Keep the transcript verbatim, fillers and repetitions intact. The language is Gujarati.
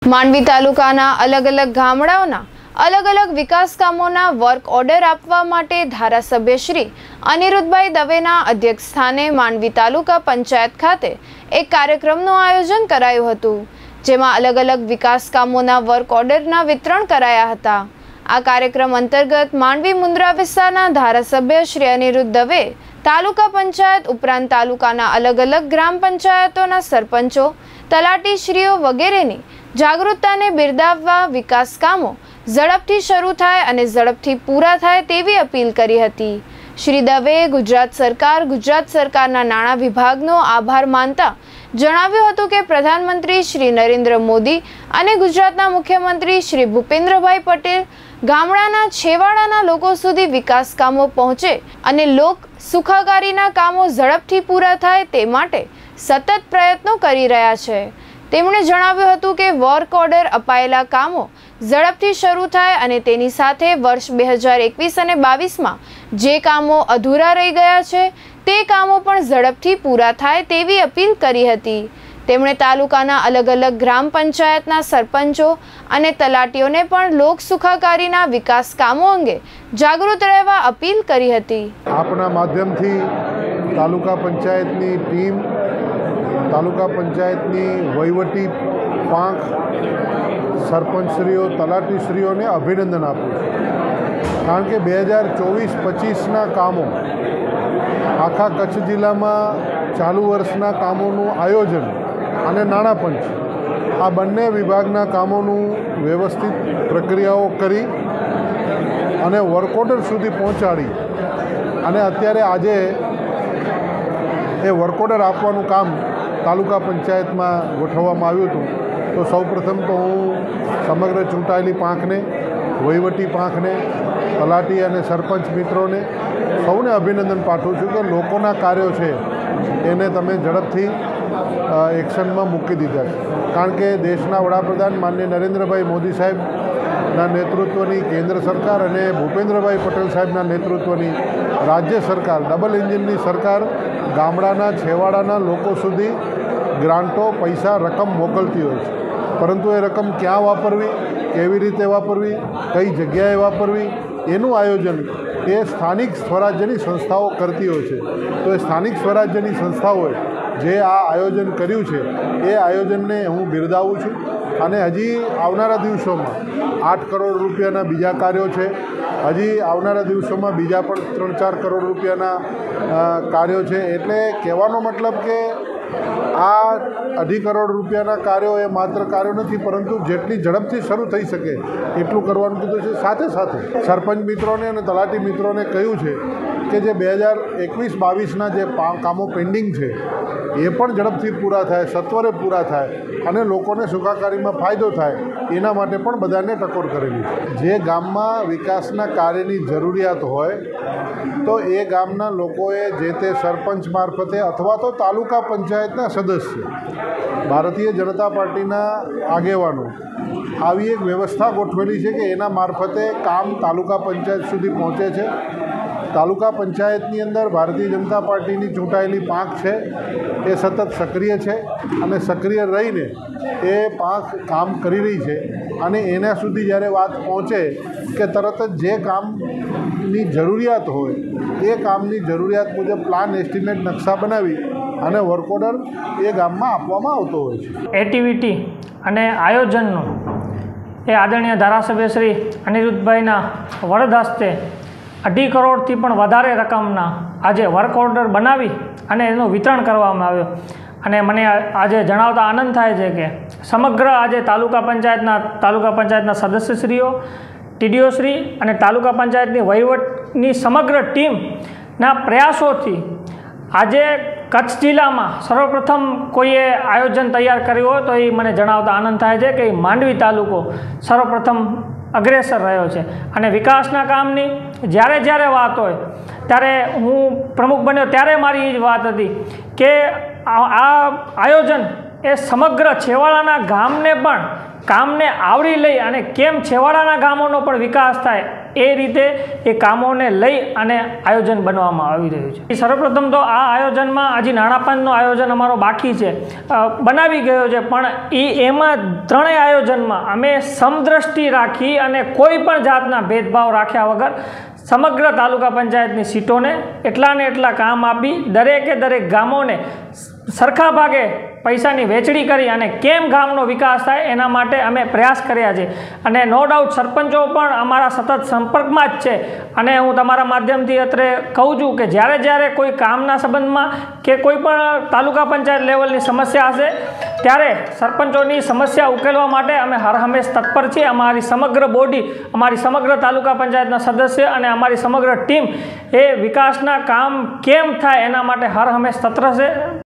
માંડવી તાલુકાના અલગ અલગ ગામડાઓના અલગ અલગ વિકાસ કામોના વર્ક ઓર્ડર આપવા માટે ધારાસભ્ય શ્રી અનિરુદ્ધભાઈ દવેના અધ્યક્ષસ્થાને માંડવી તાલુકા પંચાયત ખાતે એક કાર્યક્રમનું આયોજન કરાયું હતું, જેમાં અલગ અલગ વિકાસ કામોના વર્ક ઓર્ડરના વિતરણ કરાયા હતા। આ કાર્યક્રમ અંતર્ગત માંડવી મુન્દ્રા વિસ્તારના ધારાસભ્ય શ્રી અનિરુદ્ધ દવે તાલુકા પંચાયત ઉપરાંત તાલુકાના અલગ અલગ ગ્રામ પંચાયતોના સરપંચો, તલાટીશ્રીઓ વગેરેની જાગૃતતાને બિરદાવવા વિકાસ કામો ઝડપથી શરૂ થાય અને ઝડપથી પૂરા થાય તેવી અપીલ કરી હતી। શ્રી દવેએ ગુજરાત સરકાર ગુજરાત સરકારના નાણાં વિભાગનો આભાર માનતા જણાવ્યું હતું કે પ્રધાનમંત્રી શ્રી નરેન્દ્ર મોદી અને ગુજરાતના મુખ્યમંત્રી શ્રી ભૂપેન્દ્રભાઈ પટેલ ગામડાના છેવાડાના લોકો સુધી વિકાસ કામો પહોંચે અને લોક સુખાકારીના કામો ઝડપથી પૂરા થાય તે માટે સતત પ્રયત્નો કરી રહ્યા છે। તેમણે જણાવ્યું હતું કે વર્ક ઓર્ડર અપાયેલા કામો ઝડપથી શરૂ થાય અને તેની સાથે વર્ષ બે હજાર એકવીસ અને બાવીસમાં જે કામો અધૂરા રહી ગયા છે તે કામો પણ ઝડપથી પૂરા થાય તેવી અપીલ કરી હતી। તેમણે તાલુકાના અલગ અલગ ગ્રામ પંચાયતના સરપંચો અને તલાટીઓને પણ લોક સુખાકારીના વિકાસ કામો અંગે જાગૃત રહેવા અપીલ કરી હતી। આપના માધ્યમથી તાલુકા પંચાયતની ટીમ, તાલુકા પંચાયતની વહીવટી પાંખ, સરપંચશ્રીઓ, તલાટીશ્રીઓને અભિનંદન આપું છું, કારણ કે બે હજાર ચોવીસ પચીસના કામો આખા કચ્છ જિલ્લામાં ચાલુ વર્ષના કામોનું આયોજન અને નાણાં પંચ આ બંને વિભાગના કામોનું વ્યવસ્થિત પ્રક્રિયાઓ કરી અને વર્ક ઓર્ડર સુધી પહોંચાડી અને અત્યારે આજે એ વર્ક ઓર્ડર આપવાનું કામ તાલુકા પંચાયતમાં ગોઠવવામાં આવ્યું હતું। તો સૌપ્રથમ તો હું સમગ્ર ચૂંટાયેલી પાંખને, વહીવટી પાંખને, તલાટી અને સરપંચ મિત્રોને સૌને અભિનંદન પાઠવું છું કે લોકોના કાર્યો છે એને તમે ઝડપથી એક્શનમાં મૂકી દીધા છે, કારણ કે દેશના વડાપ્રધાન માનનીય નરેન્દ્રભાઈ મોદી સાહેબના નેતૃત્વની કેન્દ્ર સરકાર અને ભૂપેન્દ્રભાઈ પટેલ સાહેબના નેતૃત્વની રાજ્ય સરકાર, ડબલ એન્જિનની સરકાર ગામડાના છેવાડાના લોકો સુધી ગ્રાન્ટો, પૈસા, રકમ મોકલતી હોય છે, પરંતુ એ રકમ ક્યાં વાપરવી, કેવી રીતે વાપરવી, કઈ જગ્યાએ વાપરવી એનું આયોજન એ સ્થાનિક સ્વરાજ્યની સંસ્થાઓ કરતી હોય છે। તો એ સ્થાનિક સ્વરાજ્યની સંસ્થાઓએ જે આ આયોજન કર્યું છે એ આયોજનને હું બિરદાવું છું અને હજી આવનારા દિવસોમાં આઠ કરોડ રૂપિયાના બીજા કાર્યો છે, હજી આવનારા દિવસોમાં બીજા પણ ત્રણ ચાર કરોડ રૂપિયાના કાર્યો છે। એટલે કહેવાનો મતલબ કે આ અઢી કરોડ રૂપિયાના કાર્યો એ માત્ર કાર્યો નથી, પરંતુ જેટલી ઝડપથી શરૂ થઈ શકે એટલું કરવાનું કીધું છે। સાથે સાથે સરપંચ મિત્રોને અને તલાટી મિત્રોને કહ્યું છે કે જે બે હજાર એકવીસ બાવીસના જે કામો પેન્ડિંગ છે એ પણ ઝડપથી પૂરા થાય, સત્વરે પૂરા થાય અને લોકોને સુખાકારીમાં ફાયદો થાય એના માટે પણ બધાને ટકોર કરેલી છે। જે ગામમાં વિકાસના કાર્યની જરૂરિયાત હોય તો એ ગામના લોકોએ જે તે સરપંચ મારફતે અથવા તો તાલુકા પંચાયતના સદસ્ય, ભારતીય જનતા પાર્ટીના આગેવાનો આવી એક વ્યવસ્થા ગોઠવેલી છે કે એના મારફતે કામ તાલુકા પંચાયત સુધી પહોંચે છે। તાલુકા પંચાયતની અંદર ભારતીય જનતા પાર્ટીની ચૂંટાયેલી પાંખ છે એ સતત સક્રિય છે અને સક્રિય રહીને એ પાંખ કામ કરી રહી છે અને એના સુધી જ્યારે વાત પહોંચે કે તરત જ જે કામની જરૂરિયાત હોય એ કામની જરૂરિયાત મુજબ પ્લાન, એસ્ટિમેટ, નકશા બનાવી અને વર્ક ઓર્ડર એ ગામમાં આપવામાં આવતો હોય છે। એક્ટિવિટી અને આયોજનનું એ આદરણીય ધારાસભ્ય શ્રી અનિરુદ્ધભાઈના વરદ હસ્તે અઢી કરોડથી પણ વધારે રકમના આજે વર્ક ઓર્ડર બનાવી અને એનું વિતરણ કરવામાં આવ્યું અને મને આજે જણાવતા આનંદ થાય છે કે સમગ્ર આજે તાલુકા પંચાયતના તાલુકા પંચાયતના સદસ્યશ્રીઓ, ટીડીઓશ્રી અને તાલુકા પંચાયતની વહીવટની સમગ્ર ટીમના પ્રયાસોથી આજે કચ્છ જિલ્લામાં સર્વપ્રથમ કોઈએ આયોજન તૈયાર કર્યું હોય તો એ મને જણાવતા આનંદ થાય છે કે માંડવી તાલુકો સર્વપ્રથમ અગ્રેસર રહ્યો છે અને વિકાસના કામની જ્યારે જ્યારે વાત હોય ત્યારે હું પ્રમુખ બન્યો ત્યારે મારી એ જ વાત હતી કે આ આયોજન એ સમગ્ર છેવાડાના ગામને પણ કામને આવરી લઈ અને કેમ છેવાડાના ગામોનો પણ વિકાસ થાય એ રીતે એ કામોને લઈ અને આયોજન બનવામાં આવી રહ્યું છે. સર્વપ્રથમ તો આ આયોજનમાં હજી નાણાં પંચનું આયોજન અમારો બાકી છે, બનાવી ગયો છે, પણ એ એમાં ત્રણેય આયોજનમાં અમે સમદ્રષ્ટિ રાખી અને કોઈ પણ જાતના ભેદભાવ રાખ્યા વગર સમગ્ર તાલુકા પંચાયતની સીટોને એટલા ને એટલા કામ આપી દરેકે દરેક ગામોને સરખા ભાગે પૈસાની વહેંચણી કરી અને કેમ ગામનો વિકાસ થાય એના માટે અમે પ્રયાસ કર્યા છે. અને નો ડાઉટ સરપંચો પણ અમારા સતત સંપર્કમાં જ છે. અને હું તમારા માધ્યમથી અત્રે કહું છું કે જ્યારે જ્યારે કોઈ કામના સંબંધમાં કે કોઈ પણ તાલુકા પંચાયત લેવલની સમસ્યા હશે ત્યારે સરપંચોની સમસ્યા ઉકેલવા માટે અમે હર હંમેશ તત્પર છીએ. અમારી સમગ્ર બોડી, અમારી સમગ્ર તાલુકા પંચાયતના સદસ્ય અને અમારી સમગ્ર ટીમ એ વિકાસના કામ કેમ થાય એના માટે હર હંમેશ તત્પર છે.